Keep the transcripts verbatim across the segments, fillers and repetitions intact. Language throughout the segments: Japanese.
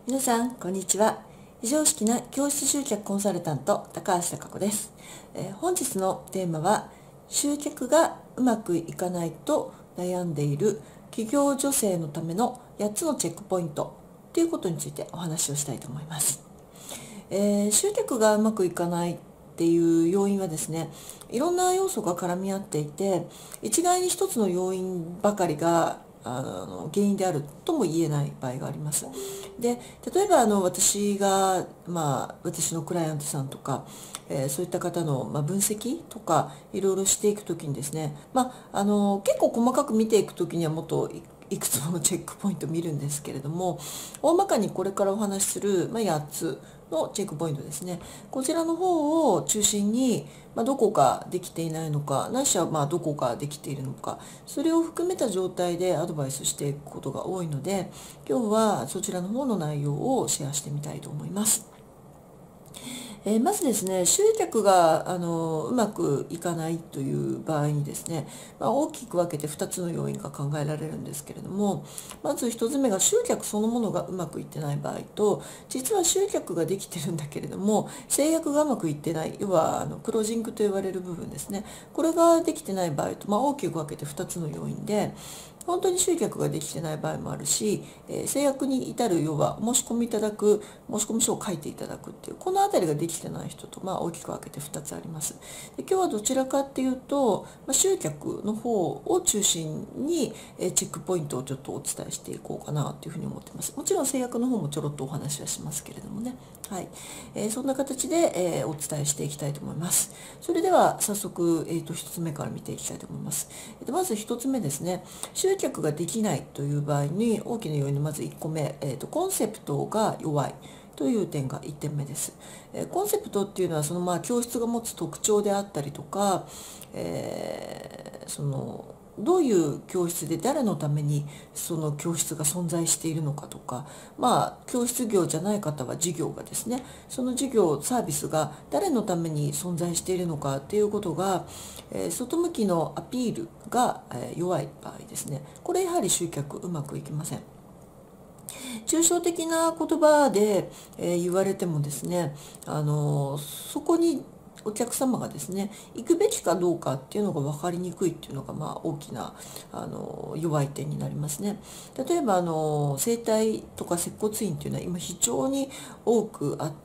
皆さんこんにちは。非常識な教室集客コンサルタント高橋貴子です。えー本日のテーマは、集客がうまくいかないと悩んでいる企業女性のためのやっつのチェックポイントということについてお話をしたいと思います。えー集客がうまくいかないっていう要因はですね、いろんな要素が絡み合っていて、一概に一つの要因ばかりがあの原因であるとも言えない場合があります。で、例えばあの私が、まあ、私のクライアントさんとか、えーそういった方の、まあ、分析とかいろいろしていくときにですね、まあ、あの結構細かく見ていくときにはもっといいくつものチェックポイントを見るんですけれども、大まかにこれからお話しする、まあ、やっつのチェックポイントですね。こちらの方を中心に、まあ、どこかできていないのか、ないしはまあどこかできているのか、それを含めた状態でアドバイスしていくことが多いので、今日はそちらの方の内容をシェアしてみたいと思います。えーまずですね、集客があのうまくいかないという場合にですね、まあ、大きく分けてふたつの要因が考えられるんですけれども、まずひとつめが集客そのものがうまくいってない場合と、実は集客ができてるんだけれども制約がうまくいってない、要はあのクロージングと言われる部分ですね、これができてない場合と、まあ、大きく分けてふたつの要因で、本当に集客ができてない場合もあるし、えー制約に至る、要は申し込みいただく申し込み書を書いていただくっていう、このあたりができてない人と、まあ、大きく分けてふたつあります。で、今日はどちらかっていうと、まあ、集客の方を中心に、えーチェックポイントをちょっとお伝えしていこうかなというふうに思ってます。もちろん制約の方もちょろっとお話はしますけれどもね。はい。えーそんな形で、えーお伝えしていきたいと思います。それでは早速、えー、とひとつめから見ていきたいと思います。えーとまずひとつめですね。集客ができないという場合に大きな要因のまずいっこめ、えーとコンセプトが弱いという点がいってんめです。えーコンセプトっていうのはそのまあ教室が持つ特徴であったりとか、えーそのどういう教室で誰のためにその教室が存在しているのかとか、まあ教室業じゃない方は事業がですね、その事業サービスが誰のために存在しているのかっていうことが、えー外向きのアピールが、えー弱い場合ですね、これやはり集客うまくいきません。抽象的な言葉で、えー言われてもですね、あのそこにお客様がですね行くべきかどうかっていうのが分かりにくいっていうのが、まあ、大きなあの弱い点になりますね。例えばあの整体とか接骨院っていうのは今非常に多くあって、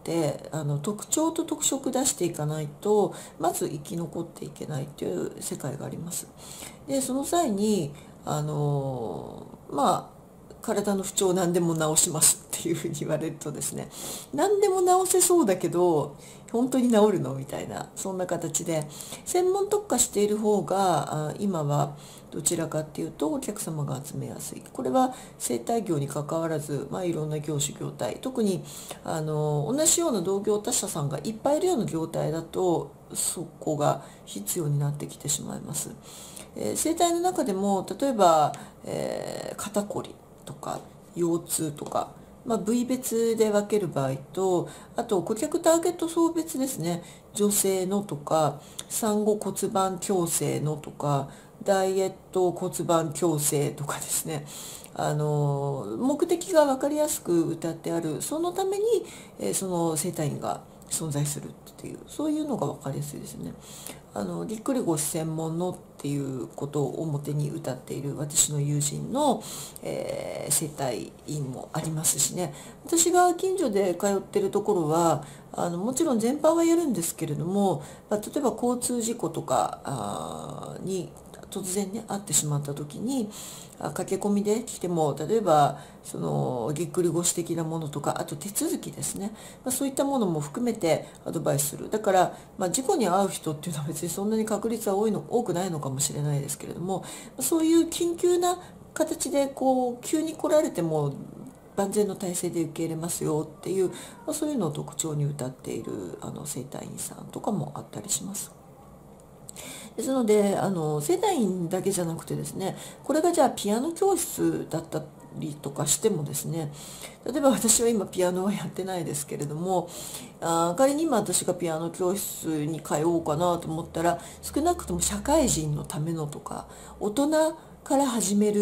あの特徴と特色出していかないとまず生き残っていけないっていう世界があります。でその際にあのまあ体の不調を何でも治しますっていうふうに言われるとですね、何でも治せそうだけど本当に治るのみたいな、そんな形で専門特化している方があ今はどちらかっていうとお客様が集めやすい。これは生態業に関わらず、まあ、いろんな業種業態、特にあの同じような同業他社さんがいっぱいいるような業態だとそこが必要になってきてしまいます。えー生態の中でも例えば、えー肩こりとか腰痛とか、まあ、部位別で分ける場合と、あと顧客ターゲット層別ですね、女性のとか産後骨盤矯正のとかダイエット骨盤矯正とかですね、あの目的が分かりやすく謳ってある、そのために、えーその整体院が存在するっていう、そういうのが分かりやすいですね。あのぎっくり腰専門のっていうことを表に謳っている私の友人の、えー、整体院もありますしね。私が近所で通ってるところはあのもちろん全般はやるんですけれども、まあ、例えば交通事故とかあーに突然ね会ってしまった時にあ駆け込みで来ても、例えばそのぎっくり腰的なものとか、あと手続きですね、まあ、そういったものも含めてアドバイスする。だから、まあ、事故に遭う人っていうのは別にそんなに確率は多いの多くないのかもしれないですけれども、そういう緊急な形でこう急に来られても万全の体制で受け入れますよっていう、まあ、そういうのを特徴に謳っているあの整体院さんとかもあったりします。ですのであの整体院だけじゃなくてですね、これがじゃあピアノ教室だったりとかしてもですね、例えば私は今ピアノはやってないですけれども、あ仮に今私がピアノ教室に通おうかなと思ったら、少なくとも社会人のためのとか大人から始める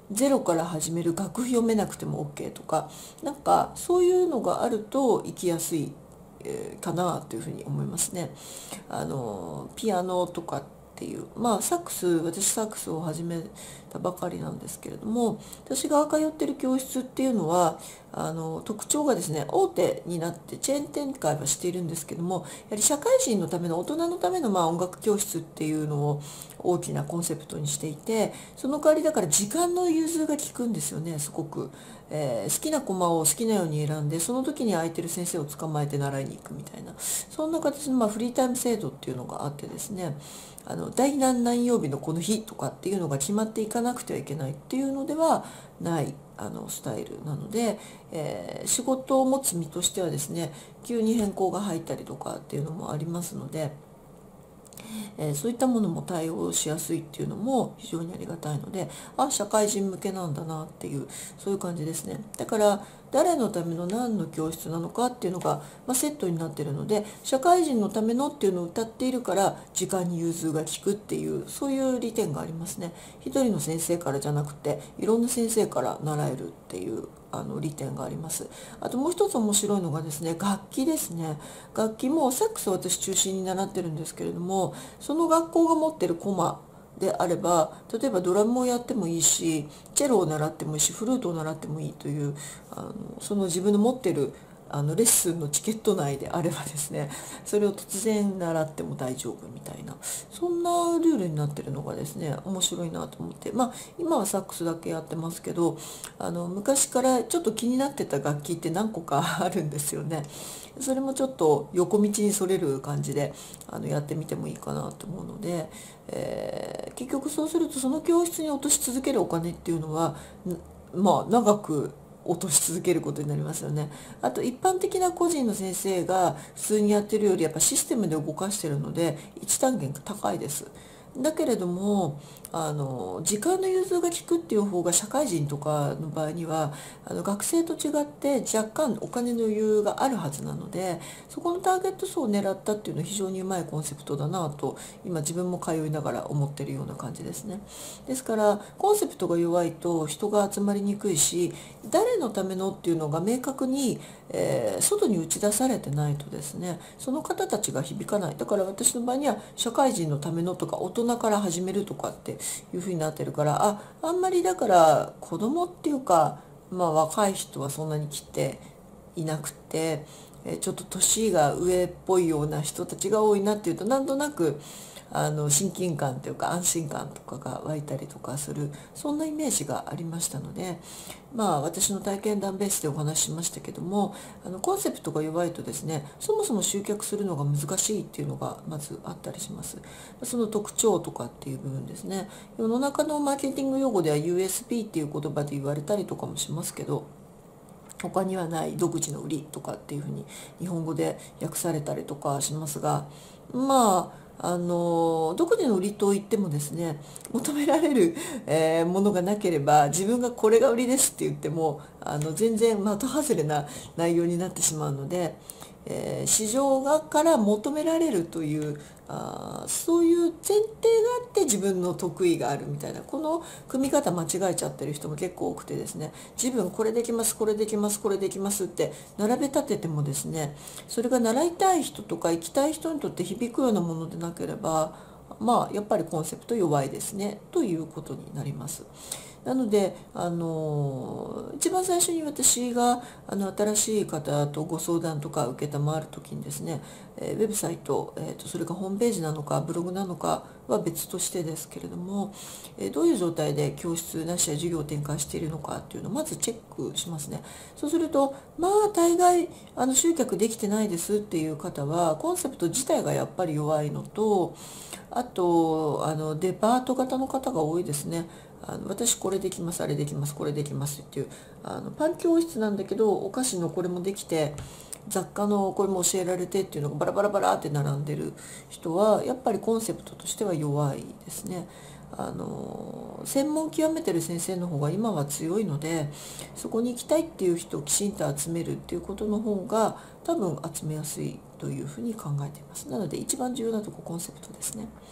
ゼロから始める、楽譜読めなくても OK とか、なんかそういうのがあると行きやすいえーかなというふうに思いますね。あのピアノとかっていう、まあサックス、私サックスを始めたばかりなんですけれども、私が通ってる教室っていうのはあの特徴がですね、大手になってチェーン展開はしているんですけども、やはり社会人のための、大人のためのまあ音楽教室っていうのを大きなコンセプトにしていて、その代わりだから時間の融通が利くんですよね、すごく。えー好きなコマを好きなように選んで、その時に空いてる先生を捕まえて習いに行くみたいな、そんな形のまあフリータイム制度っていうのがあってですね、あの第何何曜日のこの日とかっていうのが決まっていかなくてはいけないっていうのではないあのスタイルなので、えー仕事を持つ身としてはですね、急に変更が入ったりとかっていうのもありますので、えーそういったものも対応しやすいっていうのも非常にありがたいので、あ、社会人向けなんだなっていう、そういう感じですね。だから誰のための何の教室なのかっていうのが、まあ、セットになってるので、社会人のためのっていうのを歌っているから時間に融通が利くっていう、そういう利点がありますね。一人の先生からじゃなくて、いろんな先生から習えるっていうあの利点があります。あともう一つ面白いのがですね、楽器ですね。楽器もサックスを私中心に習ってるんですけれども、その学校が持ってるコマであれば、例えばドラムをやってもいいし、チェロを習ってもいいし、フルートを習ってもいいという、あのその自分の持ってるあのレッスンのチケット内であればですね、それを突然習っても大丈夫みたいな、そんなルールになってるのがですね、面白いなと思って、まあ今はサックスだけやってますけど、あの昔からちょっと気になってた楽器って何個かあるんですよね。それもちょっと横道にそれる感じであのやってみてもいいかなと思うので、えー結局そうするとその教室に落とし続けるお金っていうのは、んまあ長く落とし続けることになりますよね。あと一般的な個人の先生が普通にやってるよりやっぱシステムで動かしてるので一単元が高いです。だけれどもあの時間の融通が利くっていう方が社会人とかの場合にはあの学生と違って若干お金の余裕があるはずなので、そこのターゲット層を狙ったっていうのは非常にうまいコンセプトだなと今自分も通いながら思ってるような感じですね。ですからコンセプトが弱いと人が集まりにくいし、誰のためのっていうのが明確に、えー外に打ち出されてないとですね、その方たちが響かない。だから私の場合には社会人のためのとか大人から始めるとかっていうふうになってるから、ああんまりだから子供っていうか、まあ若い人はそんなに来ていなくて、えーちょっと年が上っぽいような人たちが多いなっていうと、なんとなくあの親近感というか安心感とかが湧いたりとかする、そんなイメージがありましたので、まあ私の体験談ベースでお話ししましたけども、あのコンセプトが弱いとですね、そもそも集客するのが難しいっていうのがまずあったりします。その特徴とかっていう部分ですね。世の中のマーケティング用語では ユーエスピー っていう言葉で言われたりとかもしますけど、他にはない独自の売りとかっていうふうに日本語で訳されたりとかしますが、まああの独自の売りといってもですね、求められる、えーものがなければ自分がこれが売りですって言ってもあの全然的外れな内容になってしまうので、えー市場側から求められるというあーそういう前提があって自分の得意があるみたいな、この組み方間違えちゃってる人も結構多くてですね、自分これできますこれできますこれできますって並べ立ててもですね、それが習いたい人とか行きたい人にとって響くようなものでなければ、まあやっぱりコンセプト弱いですねということになります。なのであの一番最初に私があの新しい方とご相談とか受けたまわる時にですね、えーウェブサイト、えーとそれがホームページなのかブログなのかは別としてですけれども、えーどういう状態で教室なしや授業を展開しているのかっていうのをまずチェックしますね。そうするとまあ大概あの集客できてないですっていう方はコンセプト自体がやっぱり弱いのと、あとあのデパート型の方が多いですね。あの私これできますあれできますこれできますっていう、あのパン教室なんだけどお菓子のこれもできて雑貨のこれも教えられてっていうのがバラバラバラって並んでる人はやっぱりコンセプトとしては弱いですね。あの専門極めてる先生の方が今は強いので、そこに行きたいっていう人をきちんと集めるっていうことの方が多分集めやすいというふうに考えています。なので一番重要なとこコンセプトですね。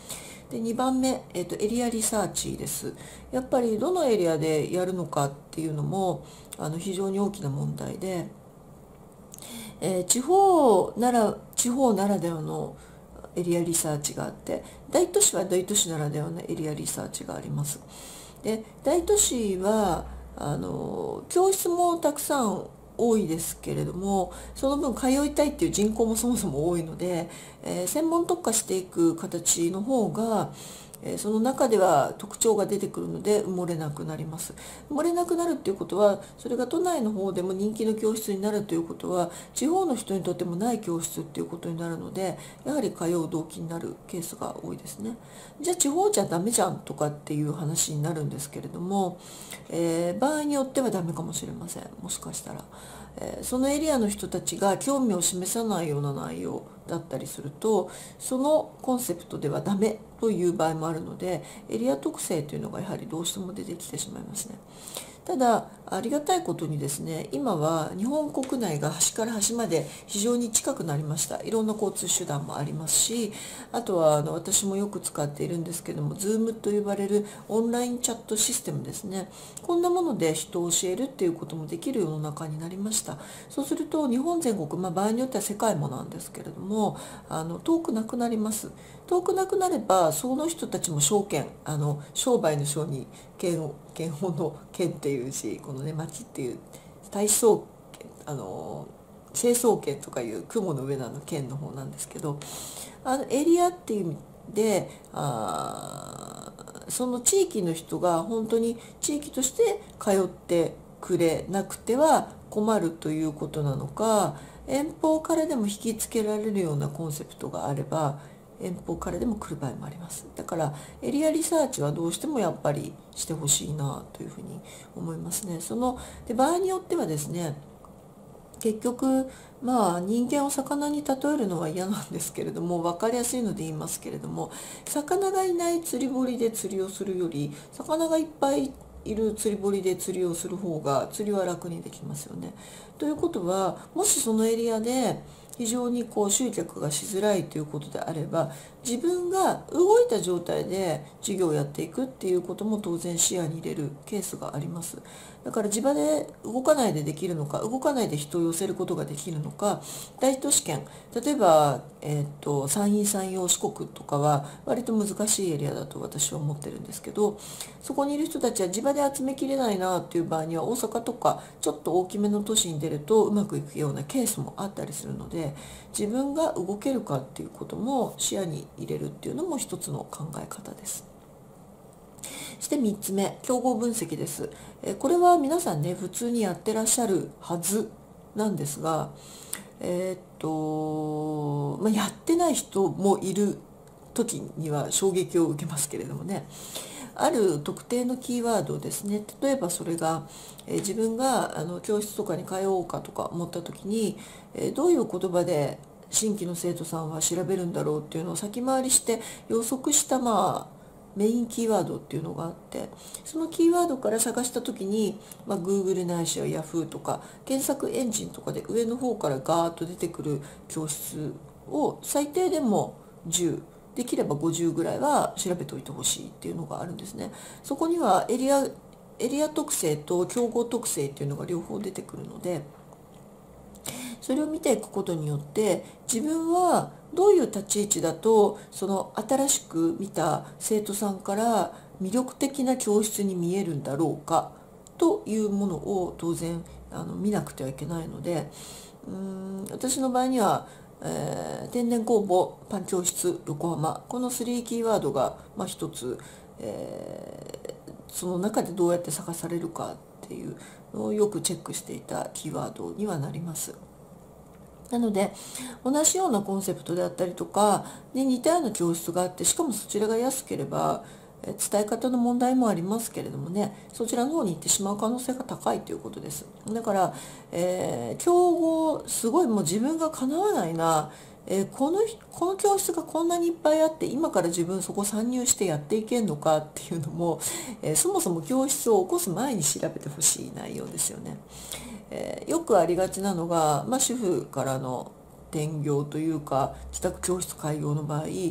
でにばんめ、えーと、エリアリサーチです。やっぱりどのエリアでやるのかっていうのもあの非常に大きな問題で、えー、地方なら地方ならではのエリアリサーチがあって、大都市は大都市ならではのエリアリサーチがあります。で大都市はあの教室もたくさん多いですけれども、その分通いたいっていう人口もそもそも多いので、えー、専門特化していく形の方が、えー、その中では特徴が出てくるので埋もれなくなります。埋もれなくなるっていうことは、それが都内の方でも人気の教室になるということは、地方の人にとってもない教室っていうことになるので、やはり通う動機になるケースが多いですね。じゃあ地方じゃダメじゃんとかっていう話になるんですけれども、えー、場合によってはダメかもしれません。もしかしたら、えー、そのエリアの人たちが興味を示さないような内容だったりすると、そのコンセプトではダメという場合もあるので、エリア特性というのがやはりどうしても出てきてしまいますね。ただありがたいことにですね、今は日本国内が端から端まで非常に近くなりました。いろんな交通手段もありますし、あとはあの私もよく使っているんですけども、Zoom と呼ばれるオンラインチャットシステムですね。こんなもので人を教えるっていうこともできる世の中になりました。そうすると日本全国、まあ、場合によっては世界もなんですけれども、あの遠くなくなります。遠くなくなれば、その人たちも証券、あの商売の商に剣を剣法の剣っていう字、このね町っていう体操剣、あの成層圏とかいう雲の上のあの県の方なんですけど、あのエリアっていう意味で、あその地域の人が本当に地域として通ってくれなくては困るということなのか、遠方からでも引きつけられるようなコンセプトがあれば遠方からでも来る場合もあります。だからエリアリサーチはどうしてもやっぱりしてほしいなというふうに思いますね。そので場合によってはですね、結局まあ人間を魚に例えるのは嫌なんですけれども、分かりやすいので言いますけれども、魚がいない釣り堀で釣りをするより、魚がいっぱいいる釣り堀で釣りをする方が釣りは楽にできますよね。ということは、もしそのエリアで非常にこう集客がしづらいということであれば、自分が動いた状態で事業をやっていくっていうことも当然視野に入れるケースがあります。だから地場で動かないでできるのか、動かないで人を寄せることができるのか、大都市圏、例えば、えー、と山陰山陽四国とかは割と難しいエリアだと私は思ってるんですけど、そこにいる人たちは地場で集めきれないなっていう場合には、大阪とかちょっと大きめの都市に出るとうまくいくようなケースもあったりするので、自分が動けるかっていうことも視野に入れるっていうのも一つの考え方です。そしてみっつめ、競合分析です。これは皆さんね普通にやってらっしゃるはずなんですが、えー、っとまあ、やってない人もいる時には衝撃を受けますけれどもね、ある特定のキーワードですね。例えばそれが、えー、自分があの教室とかに通おうかとか思った時に、えー、どういう言葉で新規の生徒さんは調べるんだろうっていうのを先回りして予測した、まあメインキーワードっていうのがあって、そのキーワードから探した時に、まあ、Google ないしは Yahoo とか検索エンジンとかで上の方からガーッと出てくる教室を最低でもじゅう、できればごじゅうぐらいは調べておいてほしいっていうのがあるんですね。そこにはエリアエリア特性と競合特性っていうのが両方出てくるので、それを見ていくことによって自分はどういう立ち位置だとその新しく見た生徒さんから魅力的な教室に見えるんだろうかというものを当然あの見なくてはいけないので、うーん私の場合には、えー天然工房パン教室横浜、このスリーキーワードが、まあ、一つ、えーその中でどうやって探されるかっていうのをよくチェックしていたキーワードにはなります。なので同じようなコンセプトであったりとかで似たような教室があって、しかもそちらが安ければえ伝え方の問題もありますけれどもね、そちらの方に行ってしまう可能性が高いということです。だから、えー競合すごいもう自分がかなわないな、えーこのこの教室がこんなにいっぱいあって今から自分そこ参入してやっていけんのかっていうのも、えーそもそも教室を起こす前に調べてほしい内容ですよね。えーよくありがちなのが、まあ、主婦からの転業というか自宅教室開業の場合、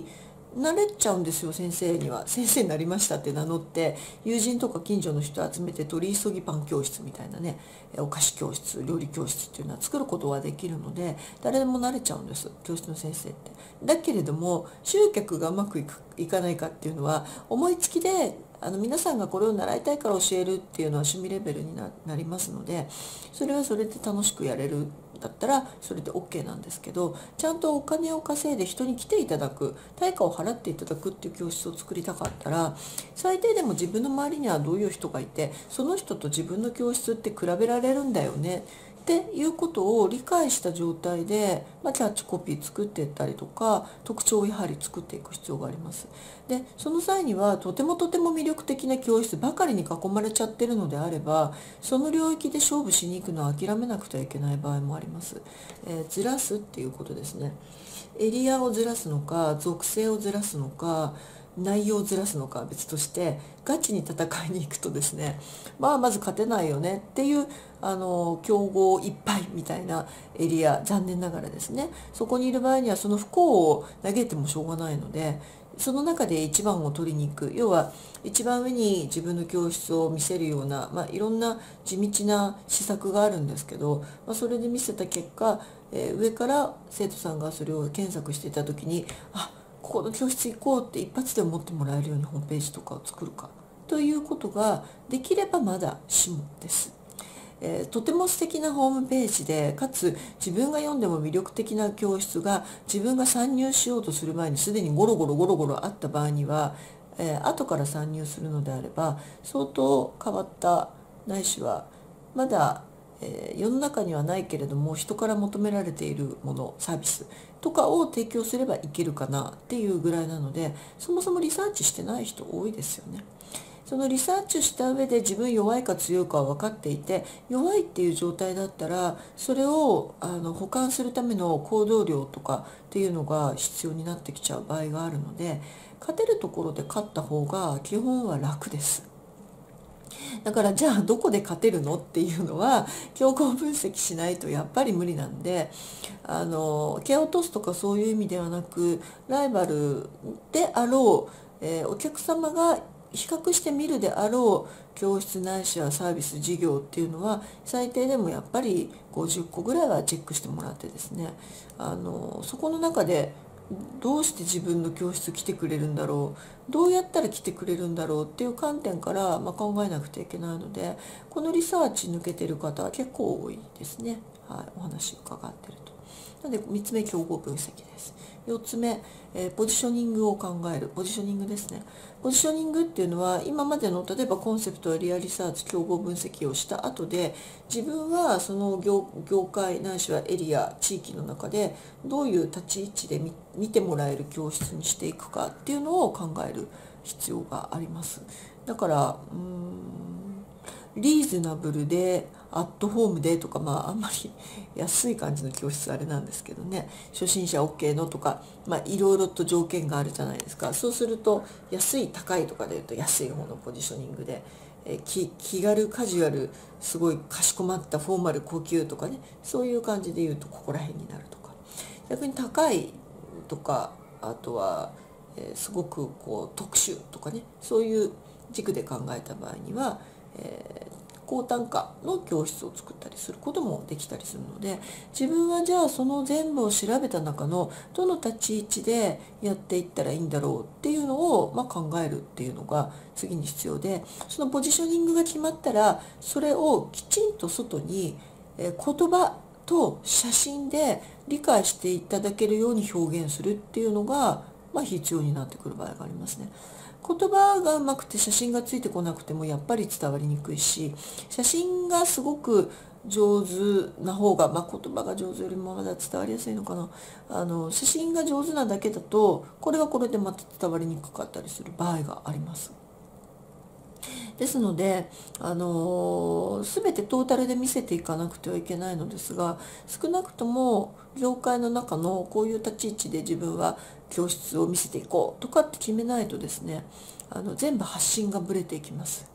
慣れちゃうんですよ。先生には先生になりましたって名乗って友人とか近所の人集めて取り急ぎパン教室みたいなね、お菓子教室、料理教室っていうのは作ることはできるので、誰でも慣れちゃうんです、教室の先生って。だけれども集客がうまくいくいかないかっていうのは、思いつきであの皆さんがこれを習いたいから教えるっていうのは趣味レベルに な, なりますので、それはそれで楽しくやれるだったらそれで OK なんですけど、ちゃんとお金を稼いで人に来ていただく、対価を払っていただくっていう教室を作りたかったら、最低でも自分の周りにはどういう人がいて、その人と自分の教室って比べられるんだよねっていうことを理解した状態で、まあ、キャッチコピー作っていったりとか、特徴をやはり作っていく必要があります。でその際にはとてもとても魅力的な教室ばかりに囲まれちゃってるのであれば、その領域で勝負しに行くのは諦めなくてはいけない場合もあります。えー、ずらすっていうことですね。エリアをずらすのか、属性をずらすのか、内容をずらすのかは別として、ガチに戦いに行くとですね、まあまず勝てないよねっていう、あの競合いっぱいみたいなエリア、残念ながらですね、そこにいる場合にはその不幸を嘆いてもしょうがないので、その中で一番を取りに行く、要は一番上に自分の教室を見せるような、まあ、いろんな地道な施策があるんですけど、まあ、それで見せた結果、えー、上から生徒さんがそれを検索していた時に、あ、ここの教室行こうって一発で思ってもらえるようにホームページとかを作るかということができればまだしもです。えー、とても素敵なホームページで、かつ自分が読んでも魅力的な教室が自分が参入しようとする前にすでにゴロゴロゴロゴロあった場合には、えー、後から参入するのであれば相当変わった、ないしはまだ、えー、世の中にはないけれども人から求められているもの、サービスとかを提供すればいけるかなっていうぐらいなので、そもそもリサーチしてない人多いですよね。そのリサーチした上で自分弱いか強いかは分かっていて、弱いっていう状態だったらそれをあの補完するための行動量とかっていうのが必要になってきちゃう場合があるので、勝てるところで勝った方が基本は楽です。だからじゃあどこで勝てるのっていうのは競合分析しないとやっぱり無理なんで、あの蹴落とすとかそういう意味ではなく、ライバルであろう、えー、お客様が比較してみるであろう教室ないしはサービス事業っていうのは最低でもやっぱりごじゅっこぐらいはチェックしてもらってですね、あのそこの中でどうして自分の教室来てくれるんだろう、どうやったら来てくれるんだろうっていう観点から、まあ、考えなくてはいけないので、このリサーチ抜けてる方は結構多いですね。はい、お話伺ってると。なのでみっつめ、競合分析です。よっつめ、えー、ポジショニングを考える。ポジショニングですね。ポジショニングっていうのは今までの例えばコンセプトやリアリサーチ、競合分析をした後で、自分はその 業, 業界ないしはエリア、地域の中でどういう立ち位置で 見, 見てもらえる教室にしていくかっていうのを考える必要があります。だからうーんリーズナブルでアットホームでとか、まああんまり安い感じの教室あれなんですけどね、初心者 OK のとか、まあいろいろと条件があるじゃないですか。そうすると安い高いとかでいうと安い方のポジショニングで、え気気軽カジュアル、すごいかしこまったフォーマル高級とかね、そういう感じで言うとここら辺になるとか、逆に高いとか、あとは、えー、すごくこう特殊とかね、そういう軸で考えた場合には、えー高単価の教室を作ったりすることもできたりするので、自分はじゃあその全部を調べた中のどの立ち位置でやっていったらいいんだろうっていうのを、まあ、考えるっていうのが次に必要で、そのポジショニングが決まったらそれをきちんと外に、えー、言葉と写真で理解していただけるように表現するっていうのが、まあ、必要になってくる場合がありますね。言葉がうまくて写真がついてこなくてもやっぱり伝わりにくいし、写真がすごく上手な方が、まあ、言葉が上手よりもまだ伝わりやすいのかな。あの写真が上手なだけだとこれはこれでまた伝わりにくかったりする場合があります。ですので、あのー、全てトータルで見せていかなくてはいけないのですが、少なくとも業界の中のこういう立ち位置で自分は教室を見せていこうとかって決めないとですね、あの全部発信がぶれていきます。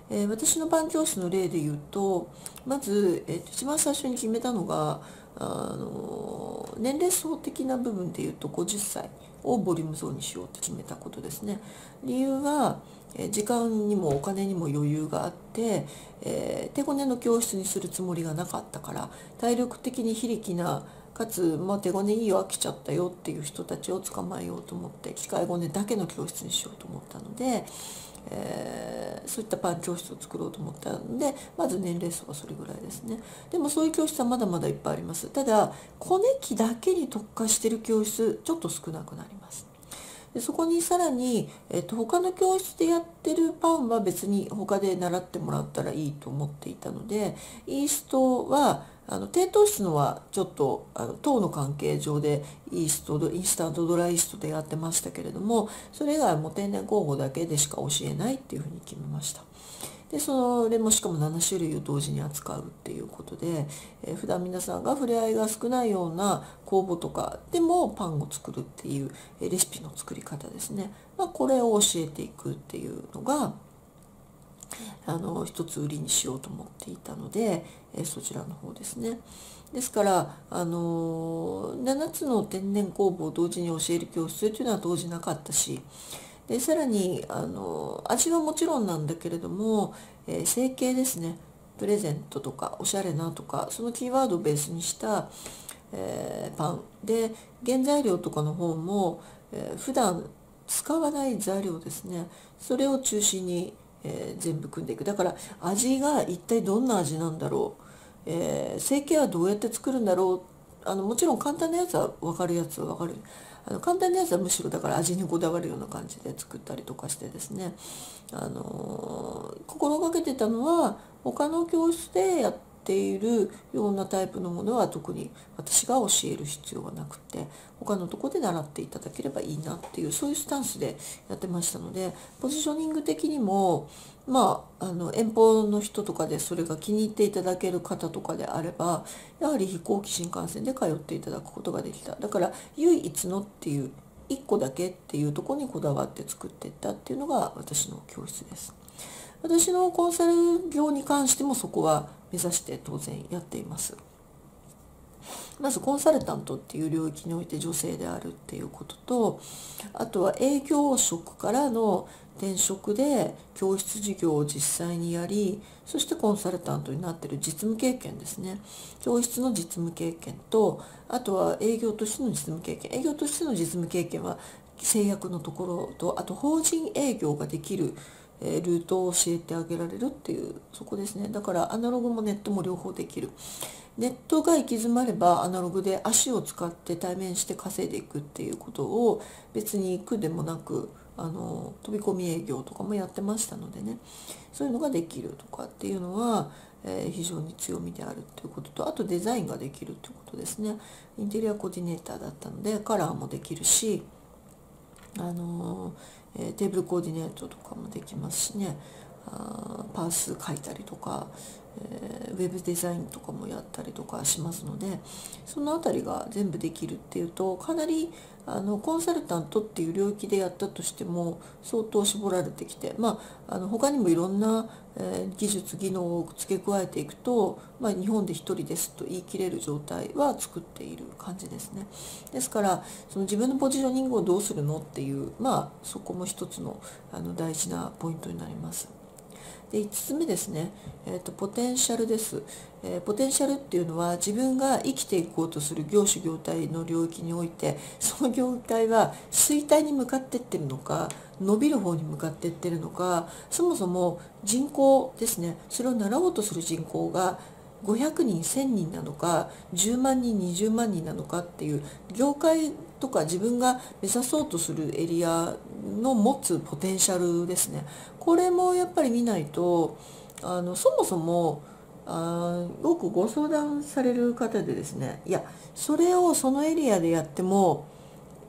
えー私の班教室の例で言うと、まず、えーと一番最初に決めたのが、あの年齢層的な部分で言うとごじゅっさいをボリュームゾーンにしようって決めたことですね。理由は、えー時間にもお金にも余裕があって、えー手ごねの教室にするつもりがなかったから、体力的に非力なかつ、まあ、手ごねいいよ飽きちゃったよっていう人たちを捕まえようと思って、機械ごねだけの教室にしようと思ったので、えーそういったパン教室を作ろうと思ったので、まず年齢層はそれぐらいですね。でもそういう教室はまだまだいっぱいあります。ただ小ネキだけに特化している教室ちょっと少なくなります。でそこにさらに、えっと、他の教室でやってるパンは別に他で習ってもらったらいいと思っていたので、イーストはあの低糖質のはちょっとあの糖の関係上でイーストインスタントドライイーストでやってましたけれども、それ以外はもう天然酵母だけでしか教えないっていうふうに決めました。でそれもしかもなな種類を同時に扱うっていうことで、えー、普段皆さんが触れ合いが少ないような酵母とかでもパンを作るっていうレシピの作り方ですね、まあ、これを教えていくっていうのがあの一つ売りにしようと思っていたので、えー、そちらの方ですね。ですからあのななつの天然酵母を同時に教える教室というのは当時なかったし、でさらにあの味はもちろんなんだけれども、えー、整形ですね、プレゼントとかおしゃれなとかそのキーワードをベースにした、えーパンで、原材料とかの方も、えー普段使わない材料ですね、それを中心に、えー全部組んでいく。だから味が一体どんな味なんだろう、えー成形はどうやって作るんだろう、あのもちろん簡単なやつは分かるやつは分かる、あの簡単なやつはむしろだから味にこだわるような感じで作ったりとかしてですね、あの心がけてたのは他の教室でやっているようなタイプのものは特に私が教える必要はなくて、他のとこで習っていただければいいなっていう、そういうスタンスでやってましたので、ポジショニング的にもまあ、あの遠方の人とかでそれが気に入っていただける方とかであれば、やはり飛行機新幹線で通っていただくことができた。だから唯一のっていういっこだけっていうところにこだわって作っていったっていうのが私の教室です。私のコンサル業に関してもそこは目指して当然やっています。まずコンサルタントっていう領域において女性であるっていうことと、あとは営業職からの転職で教室事業を実際にやり、そしてコンサルタントになっている実務経験ですね。教室の実務経験と、あとは営業としての実務経験。営業としての実務経験は制約のところと、あと法人営業ができるルートを教えてあげられるっていう、そこですね。だからアナログもネットも両方できる。ネットが行き詰まればアナログで足を使って対面して稼いでいくっていうことを別に苦でもなく、あの飛び込み営業とかもやってましたのでね、そういうのができるとかっていうのは、えー非常に強みであるということと、あとデザインができるということですね。インテリアコーディネーターだったのでカラーもできるし、あのえーテーブルコーディネートとかもできますしね、あパース書いたりとか、えーウェブデザインとかもやったりとかしますので、そのあたりが全部できるっていうと、かなりあのコンサルタントっていう領域でやったとしても相当絞られてきて、まあ、あの他にもいろんな、えー技術技能を付け加えていくと、まあ、日本で一人ですと言い切れる状態は作っている感じですね。ですからその自分のポジショニングをどうするのっていう、まあ、そこも一つの、あの大事なポイントになります。でいつつめですね、えーと、ポテンシャルです、えーポテンシャルっていうのは自分が生きていこうとする業種業態の領域において、その業態は衰退に向かっていってるのか伸びる方に向かっていってるのか、そもそも人口ですね、それを習おうとする人口がごひゃくにんせんにんなのかじゅうまんにんにじゅうまんにんなのかっていう、業界とか自分が目指そうとするエリアの持つポテンシャルですね。これもやっぱり見ないと、あのそもそもあよくご相談される方でですね、いやそれをそのエリアでやっても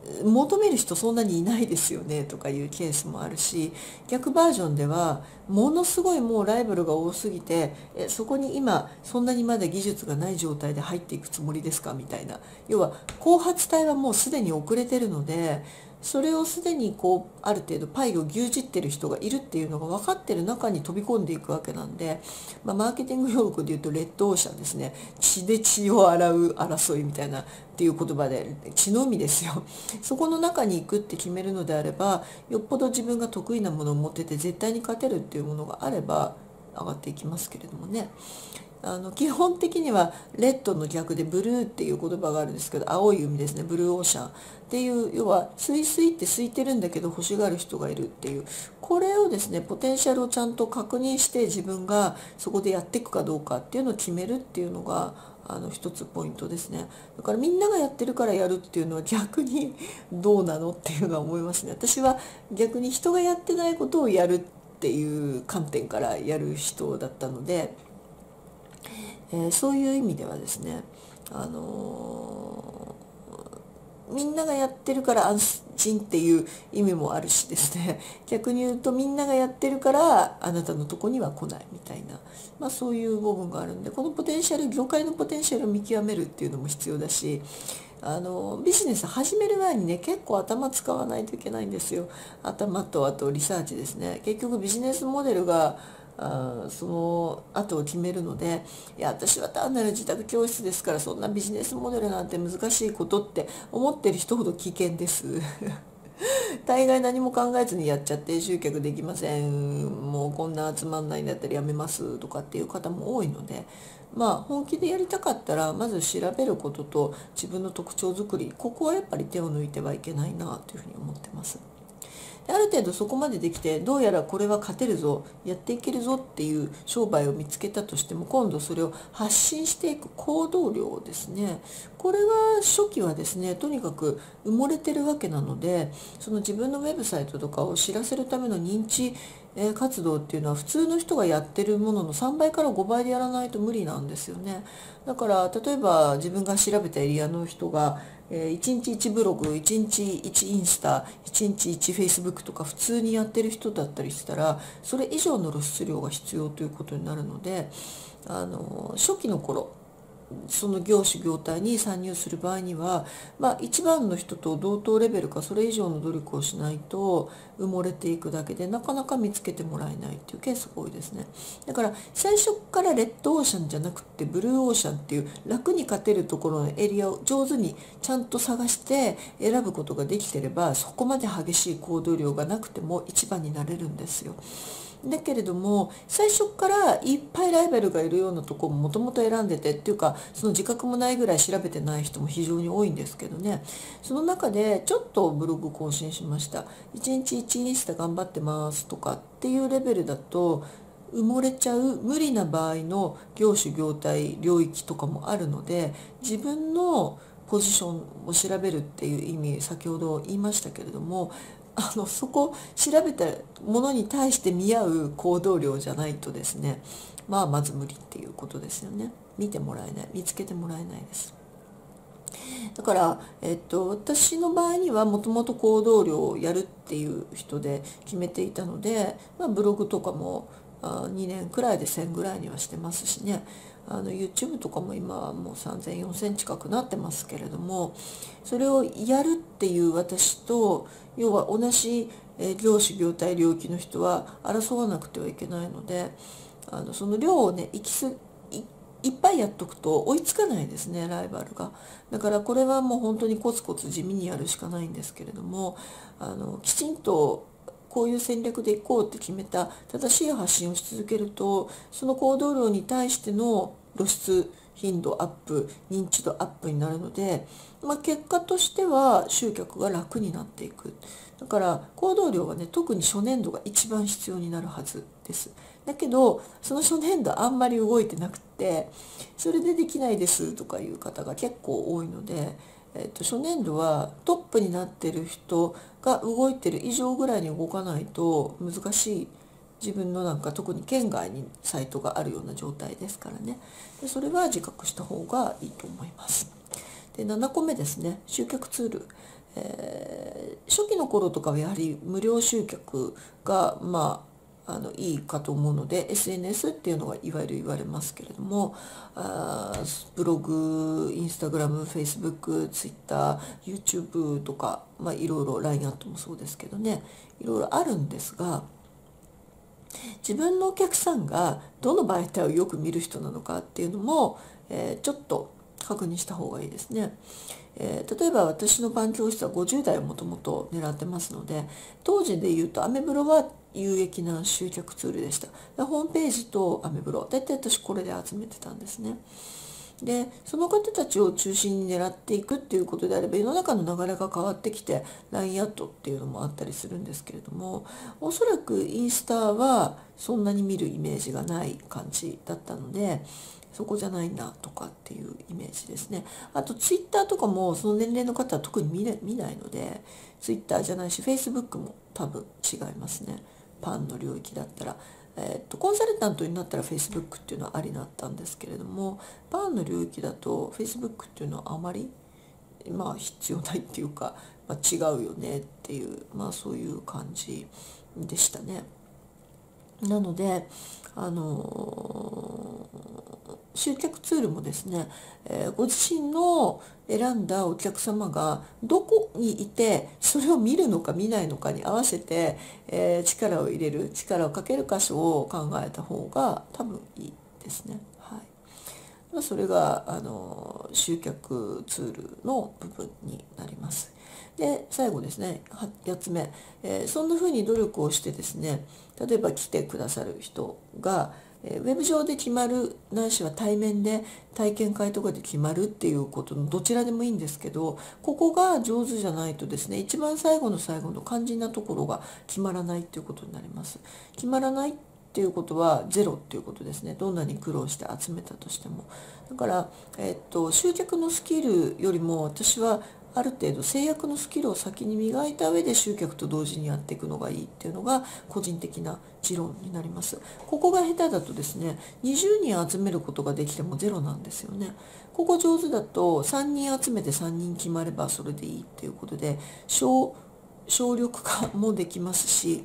求める人そんなにいないですよねとかいうケースもあるし、逆バージョンではものすごいもうライバルが多すぎて、えそこに今そんなにまだ技術がない状態で入っていくつもりですかみたいな、要は後発隊はもうすでに遅れてるので、それをすでにこうある程度パイを牛耳ってる人がいるっていうのが分かってる中に飛び込んでいくわけなんで、まあ、マーケティング用語で言うとレッドオーシャンですね。血で血を洗う争いみたいなっていう言葉で、血の海ですよ。そこの中に行くって決めるのであれば、よっぽど自分が得意なものを持ってて絶対に勝てるっていうものがあれば上がっていきますけれどもね。あの基本的にはレッドの逆でブルーっていう言葉があるんですけど、青い海ですね、ブルーオーシャンっていう、要はスイスイって空いてるんだけど欲しがる人がいるっていう、これをですねポテンシャルをちゃんと確認して自分がそこでやっていくかどうかっていうのを決めるっていうのがあの一つポイントですね。だからみんながやってるからやるっていうのは逆にどうなのっていうのは思いますね。私は逆に人がやってないことをやるっていう観点からやる人だったので、えー、そういう意味ではですね、あのー、みんながやってるから安心っていう意味もあるしですね、逆に言うとみんながやってるからあなたのとこには来ないみたいな、まあ、そういう部分があるんで、このポテンシャル、業界のポテンシャルを見極めるっていうのも必要だし、あのビジネス始める前にね結構頭使わないといけないんですよ。頭とあとリサーチですね。結局ビジネスモデルがあその後を決めるので、いや私は単なる自宅教室ですからそんなビジネスモデルなんて難しいことって思ってる人ほど危険です大概何も考えずにやっちゃって集客できません、もうこんな集まんないんだったらやめますとかっていう方も多いので、まあ本気でやりたかったらまず調べることと自分の特徴づくり、ここはやっぱり手を抜いてはいけないなというふうに思ってます。である程度そこまでできて、どうやらこれは勝てるぞ、やっていけるぞっていう商売を見つけたとしても、今度それを発信していく行動量ですね、これは初期はですねとにかく埋もれてるわけなので、その自分のウェブサイトとかを知らせるための認知活動っていうのは普通の人がやってるもののさんばいからごばいでやらないと無理なんですよね。だから例えば自分が調べたエリアの人がいちにちいちブログ、いちにちいちインスタ、いちにちいちフェイスブックとか普通にやってる人だったりしたら、それ以上の露出量が必要ということになるので、あの初期の頃その業種業態に参入する場合には、まあ、一番の人と同等レベルかそれ以上の努力をしないと埋もれていくだけでなかなか見つけてもらえないっていうケースが多いですね。だから最初からレッドオーシャンじゃなくてブルーオーシャンっていう楽に勝てるところのエリアを上手にちゃんと探して選ぶことができてれば、そこまで激しい行動量がなくても一番になれるんですよ。だけれども最初からいっぱいライバルがいるようなところももともと選んでてっていうか、その自覚もないぐらい調べてない人も非常に多いんですけどね、その中でちょっとブログ更新しました、いちにちいちインスタ頑張ってますとかっていうレベルだと埋もれちゃう無理な場合の業種業態領域とかもあるので、自分のポジションを調べるっていう意味先ほど言いましたけれども、あのそこ調べたものに対して見合う行動量じゃないとですね、まあまず無理っていうことですよね。見てもらえない、見つけてもらえないです。だから、えっと、私の場合にはもともと行動量をやるっていう人で決めていたので、まあ、ブログとかもあにねんくらいでせんぐらいにはしてますしね、あの YouTube とかも今はもうさんぜんよんせん近くなってますけれども、それをやるっていう私と要は同じ業種業態領域の人は争わなくてはいけないので、あのその量をね行きすいいっぱいやっとくと追いつかないですね、ライバルが。だからこれはもう本当にコツコツ地味にやるしかないんですけれども、あのきちんとこういう戦略でいこうって決めた正しい発信をし続けると、その行動量に対しての露出頻度アップ、認知度アップになるので、まあ、結果としては集客が楽になっていく。だから行動量はね特に初年度が一番必要になるはずです。だけどその初年度あんまり動いてなくて、それでできないですとかいう方が結構多いので、えっと、初年度はトップになってる人が動いてる以上ぐらいに動かないと難しい。自分のなんか特に県外にサイトがあるような状態ですからね。でそれは自覚した方がいいと思います。でななこめですね、集客ツール。 えー、初期の頃とかはやはり無料集客がまああのいいかと思うので エスエヌエス っていうのがいわゆる言われますけれども、あブログ、インスタグラム、フェイスブック、ツイッター、YouTube とか、まあ、いろいろ ライン アットもそうですけどね、いろいろあるんですが、自分のお客さんがどの媒体をよく見る人なのかっていうのも、えー、ちょっと確認した方がいいですね。えー、例えば私の番教室はごじゅう代をもともと狙ってますので、当時で言うとアメブロは有益な集客ツールでした。でホームページとアメブロ、大体私これで集めてたんですね。でその方たちを中心に狙っていくっていうことであれば世の中の流れが変わってきて ライン アットっていうのもあったりするんですけれども、おそらくインスタはそんなに見るイメージがない感じだったので、そこじゃないなとかっていうイメージですね。あとツイッターとかもその年齢の方は特に見れ見ないので、ツイッターじゃないしフェイスブックも多分違いますね。パンの領域だったら。えー、とコンサルタントになったら Facebook っていうのはありだったんですけれども、パンの領域だと Facebook っていうのはあまり、まあ、必要ないっていうか、まあ、違うよねっていう、まあ、そういう感じでしたね。なので、あのー、集客ツールもですね、えー、ご自身の選んだお客様がどこにいてそれを見るのか見ないのかに合わせて、えー、力を入れる力をかける箇所を考えた方が多分いいですね。はい、それがあの集客ツールの部分になります。で最後ですね、やっつめ、えー、そんな風に努力をしてですね、例えば来てくださる人がウェブ上で決まる、ないしは対面で体験会とかで決まるっていうことのどちらでもいいんですけど、ここが上手じゃないとですね、一番最後の最後の肝心なところが決まらないっていうことになります。決まらないっていうことはゼロっていうことですね。どんなに苦労して集めたとしても。だから、えっと、集客のスキルよりも私はある程度制約のスキルを先に磨いた上で集客と同時にやっていくのがいいっていうのが個人的な持論になります。ここが下手だとですね、にじゅうにん集めることができてもゼロなんですよね。ここ上手だとさんにん集めてさんにん決まればそれでいいっていうことで、省省力化もできますし、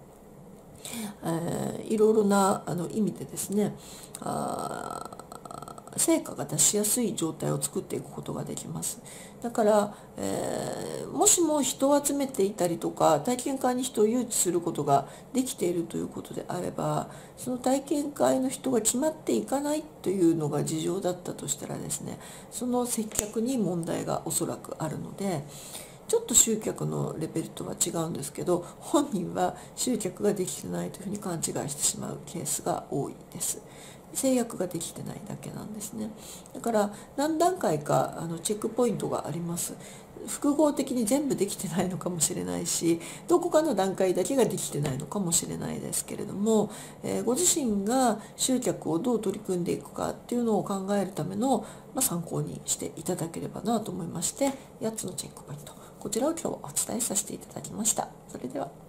えー、いろいろなあの意味でですね、あ成果が出しやすい状態を作っていくことができます。だから、えー、もしも人を集めていたりとか体験会に人を誘致することができているということであれば、その体験会の人が決まっていかないというのが事情だったとしたらですね、その接客に問題がおそらくあるので、ちょっと集客のレベルとは違うんですけど、本人は集客ができてないというふうに勘違いしてしまうケースが多いです。制約ができてないだけなんですね。だから何段階かあのチェックポイントがあります。複合的に全部できてないのかもしれないし、どこかの段階だけができてないのかもしれないですけれども、えー、ご自身が集客をどう取り組んでいくかっていうのを考えるための、まあ、参考にしていただければなと思いまして、やっつのチェックポイント、こちらを今日お伝えさせていただきました。それでは。